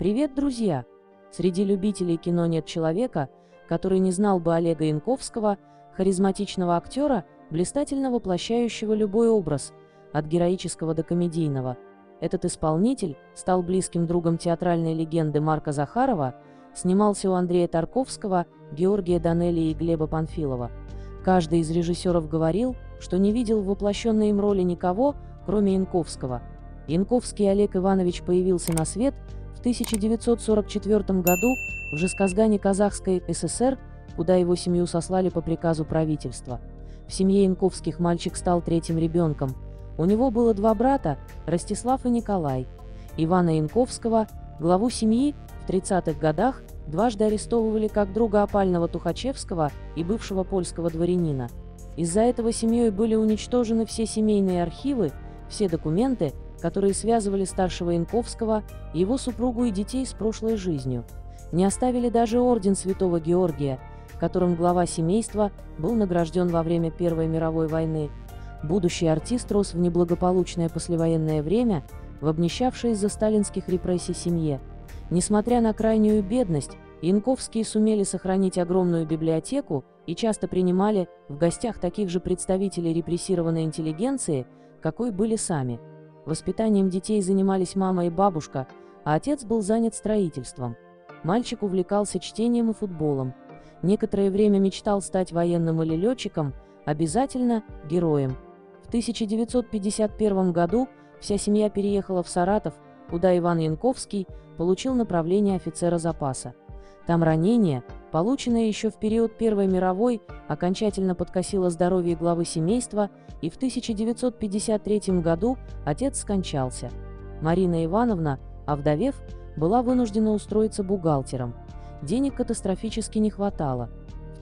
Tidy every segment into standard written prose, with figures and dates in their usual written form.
Привет, друзья! Среди любителей кино нет человека, который не знал бы Олега Янковского, харизматичного актера, блистательно воплощающего любой образ, от героического до комедийного. Этот исполнитель стал близким другом театральной легенды Марка Захарова, снимался у Андрея Тарковского, Георгия Данелии и Глеба Панфилова. Каждый из режиссеров говорил, что не видел в воплощенной им роли никого, кроме Янковского. Янковский Олег Иванович появился на свет в 1944 году в Жезказгане Казахской ССР, куда его семью сослали по приказу правительства. В семье Янковских мальчик стал третьим ребенком. У него было два брата, Ростислав и Николай. Ивана Янковского, главу семьи, в 30-х годах дважды арестовывали как друга опального Тухачевского и бывшего польского дворянина. Из-за этого семьей были уничтожены все семейные архивы, все документы, которые связывали старшего Янковского, его супругу и детей с прошлой жизнью. Не оставили даже орден Святого Георгия, которым глава семейства был награжден во время Первой мировой войны. Будущий артист рос в неблагополучное послевоенное время, в обнищавшей из-за сталинских репрессий семье. Несмотря на крайнюю бедность, Янковские сумели сохранить огромную библиотеку и часто принимали в гостях таких же представителей репрессированной интеллигенции, какой были сами. Воспитанием детей занимались мама и бабушка, а отец был занят строительством. Мальчик увлекался чтением и футболом. Некоторое время мечтал стать военным или летчиком, обязательно героем. В 1951 году вся семья переехала в Саратов, куда Иван Янковский получил направление офицера запаса. Там ранение, полученное еще в период Первой мировой, окончательно подкосило здоровье главы семейства, и в 1953 году отец скончался. Марина Ивановна, овдовев, была вынуждена устроиться бухгалтером. Денег катастрофически не хватало. В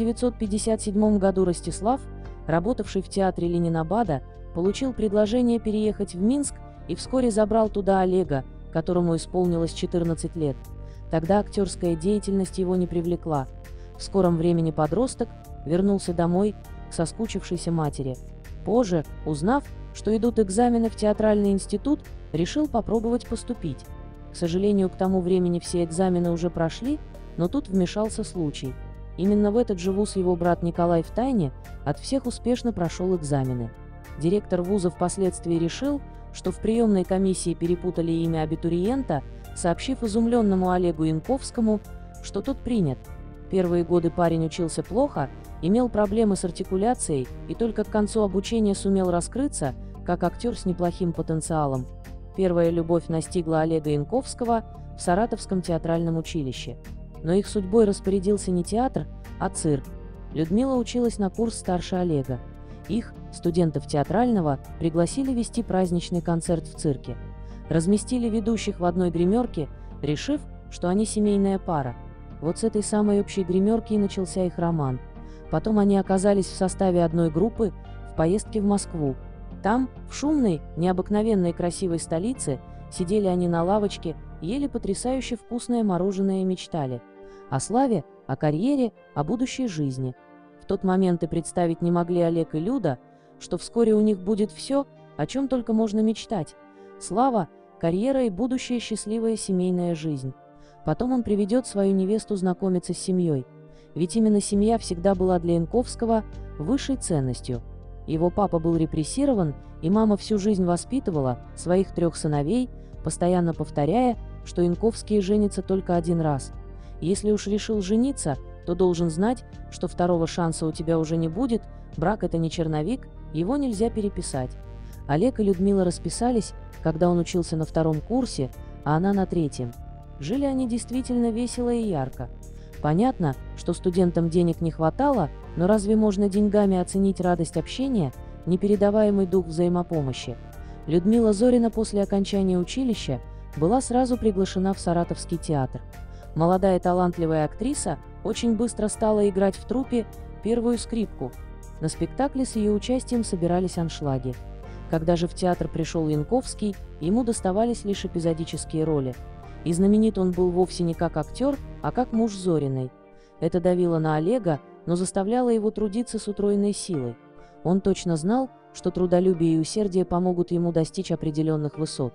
1957 году Ростислав, работавший в театре Ленинабада, получил предложение переехать в Минск и вскоре забрал туда Олега, которому исполнилось 14 лет. Тогда актерская деятельность его не привлекла. В скором времени подросток вернулся домой к соскучившейся матери. Позже, узнав, что идут экзамены в театральный институт, решил попробовать поступить. К сожалению, к тому времени все экзамены уже прошли, но тут вмешался случай. Именно в этот же вуз его брат Николай втайне от всех успешно прошел экзамены. Директор вуза впоследствии решил, что в приемной комиссии перепутали имя абитуриента, сообщив изумленному Олегу Янковскому, что тот принят. Первые годы парень учился плохо, имел проблемы с артикуляцией и только к концу обучения сумел раскрыться, как актер с неплохим потенциалом. Первая любовь настигла Олега Янковского в Саратовском театральном училище. Но их судьбой распорядился не театр, а цирк. Людмила училась на курс старше Олега. Их, студентов театрального, пригласили вести праздничный концерт в цирке. Разместили ведущих в одной гримерке, решив, что они семейная пара. Вот с этой самой общей гримерки и начался их роман. Потом они оказались в составе одной группы в поездке в Москву. Там, в шумной, необыкновенной красивой столице, сидели они на лавочке, ели потрясающе вкусное мороженое и мечтали. О славе, о карьере, о будущей жизни. В тот момент и представить не могли Олег и Люда, что вскоре у них будет все, о чем только можно мечтать. Слава, карьера и будущая счастливая семейная жизнь. Потом он приведет свою невесту знакомиться с семьей. Ведь именно семья всегда была для Янковского высшей ценностью. Его папа был репрессирован, и мама всю жизнь воспитывала своих 3 сыновей, постоянно повторяя, что Янковские женятся только один раз. Если уж решил жениться, то должен знать, что второго шанса у тебя уже не будет, брак – это не черновик, его нельзя переписать. Олег и Людмила расписались, когда он учился на 2-м курсе, а она на 3-м. Жили они действительно весело и ярко. Понятно, что студентам денег не хватало, но разве можно деньгами оценить радость общения, непередаваемый дух взаимопомощи? Людмила Зорина после окончания училища была сразу приглашена в Саратовский театр. Молодая талантливая актриса очень быстро стала играть в труппе первую скрипку. На спектакле с ее участием собирались аншлаги. Когда же в театр пришел Янковский, ему доставались лишь эпизодические роли. И знаменит он был вовсе не как актер, а как муж Зориной. Это давило на Олега, но заставляло его трудиться с утроенной силой. Он точно знал, что трудолюбие и усердие помогут ему достичь определенных высот.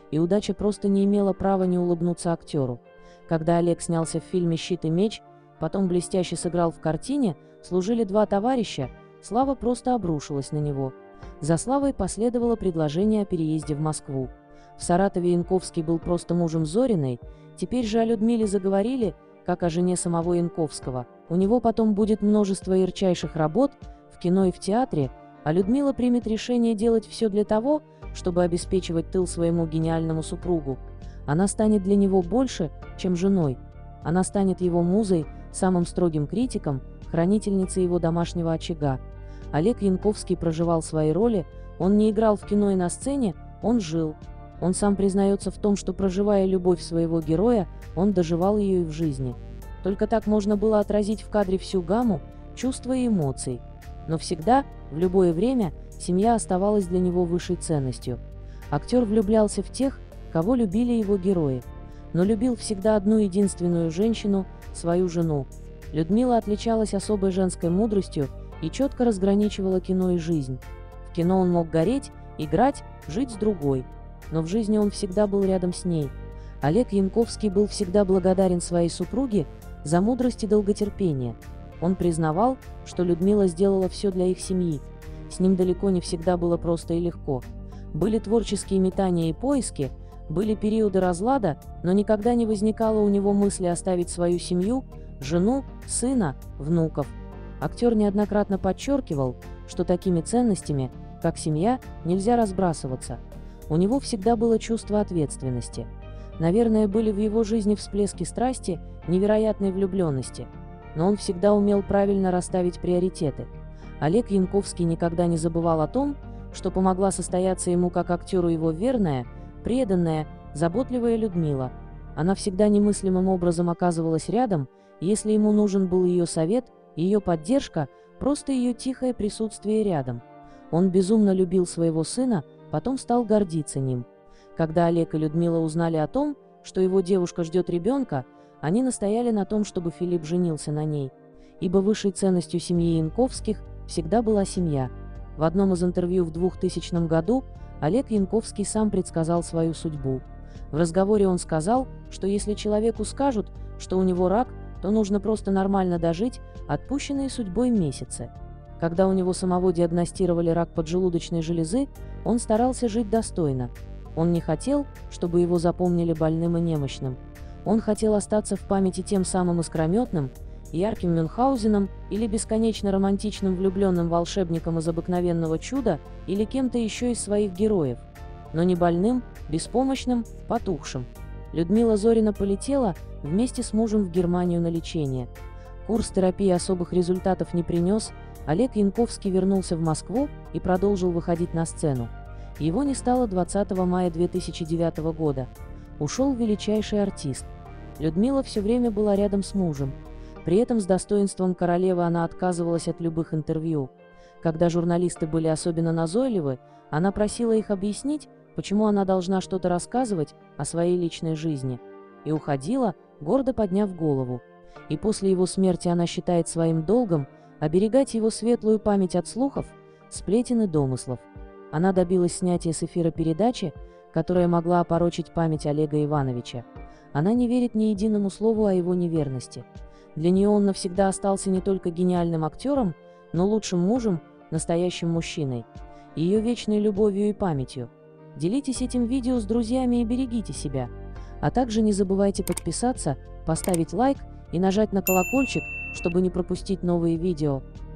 и удача просто не имела права не улыбнуться актеру. Когда Олег снялся в фильме «Щит и меч», потом блестяще сыграл в картине «Служили два товарища», слава просто обрушилась на него. За славой последовало предложение о переезде в Москву. В Саратове Янковский был просто мужем Зориной, теперь же о Людмиле заговорили, как о жене самого Янковского. У него потом будет множество ярчайших работ в кино и в театре, а Людмила примет решение делать все для того, чтобы обеспечивать тыл своему гениальному супругу. Она станет для него больше, чем женой. Она станет его музой, самым строгим критиком, хранительницей его домашнего очага. Олег Янковский проживал свои роли, он не играл в кино и на сцене, он жил. Он сам признается в том, что, проживая любовь своего героя, он доживал ее и в жизни. Только так можно было отразить в кадре всю гамму чувств и эмоций. Но всегда, в любое время, семья оставалась для него высшей ценностью. Актер влюблялся в тех, кого любили его герои, но любил всегда одну единственную женщину, свою жену. Людмила отличалась особой женской мудростью и четко разграничивала кино и жизнь. В кино он мог гореть, играть, жить с другой, но в жизни он всегда был рядом с ней. Олег Янковский был всегда благодарен своей супруге за мудрость и долготерпение. Он признавал, что Людмила сделала все для их семьи. С ним далеко не всегда было просто и легко. Были творческие метания и поиски, были периоды разлада, но никогда не возникало у него мысли оставить свою семью, жену, сына, внуков. Актер неоднократно подчеркивал, что такими ценностями, как семья, нельзя разбрасываться. У него всегда было чувство ответственности. Наверное, были в его жизни всплески страсти, невероятной влюбленности. Но он всегда умел правильно расставить приоритеты. Олег Янковский никогда не забывал о том, что помогла состояться ему как актеру его верная, преданная, заботливая Людмила. Она всегда немыслимым образом оказывалась рядом, если ему нужен был ее совет, ее поддержка, просто ее тихое присутствие рядом. Он безумно любил своего сына, потом стал гордиться ним. Когда Олег и Людмила узнали о том, что его девушка ждет ребенка, они настояли на том, чтобы Филипп женился на ней, ибо высшей ценностью семьи Янковских всегда была семья. В одном из интервью в 2000 году Олег Янковский сам предсказал свою судьбу. В разговоре он сказал, что если человеку скажут, что у него рак, то нужно просто нормально дожить отпущенные судьбой месяцы. Когда у него самого диагностировали рак поджелудочной железы, он старался жить достойно. Он не хотел, чтобы его запомнили больным и немощным. Он хотел остаться в памяти тем самым искрометным, ярким Мюнхгаузеном или бесконечно романтичным влюбленным волшебником из «Обыкновенного чуда» или кем-то еще из своих героев, но не больным, беспомощным, потухшим. Людмила Зорина полетела вместе с мужем в Германию на лечение. Курс терапии особых результатов не принес, Олег Янковский вернулся в Москву и продолжил выходить на сцену. Его не стало 20 мая 2009 года. Ушел величайший артист. Людмила все время была рядом с мужем. При этом с достоинством королевы она отказывалась от любых интервью. Когда журналисты были особенно назойливы, она просила их объяснить, почему она должна что-то рассказывать о своей личной жизни. И уходила, гордо подняв голову. И после его смерти она считает своим долгом оберегать его светлую память от слухов, сплетен и домыслов. Она добилась снятия с эфира передачи, которая могла опорочить память Олега Ивановича. Она не верит ни единому слову о его неверности. Для нее он навсегда остался не только гениальным актером, но лучшим мужем, настоящим мужчиной, ее вечной любовью и памятью. Делитесь этим видео с друзьями и берегите себя. А также не забывайте подписаться, поставить лайк и нажать на колокольчик, чтобы не пропустить новые видео.